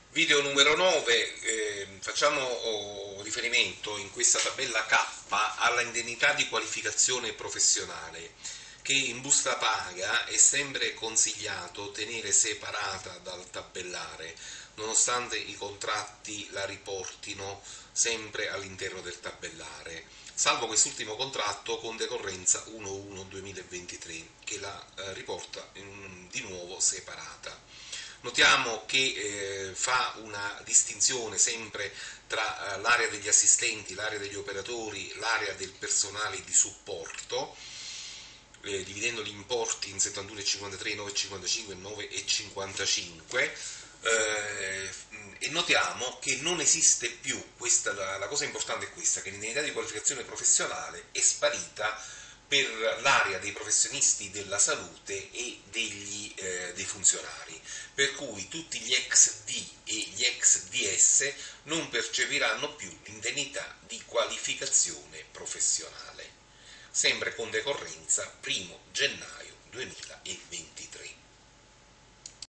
Video numero 9, facciamo riferimento in questa tabella K alla indennità di qualificazione professionale, che in busta paga è sempre consigliato tenere separata dal tabellare, nonostante i contratti la riportino sempre all'interno del tabellare, salvo quest'ultimo contratto con decorrenza 1/1/2023 che la riporta di nuovo separata. Notiamo che fa una distinzione sempre tra l'area degli assistenti, l'area degli operatori, l'area del personale di supporto, dividendo gli importi in 71,53, 9,55 e 9,55. E notiamo che non esiste più, la cosa importante è questa, che l'indennità di qualificazione professionale è sparita per l'area dei professionisti della salute e dei funzionari, per cui tutti gli ex D e gli ex DS non percepiranno più l'indennità di qualificazione professionale, sempre con decorrenza 1° gennaio 2023.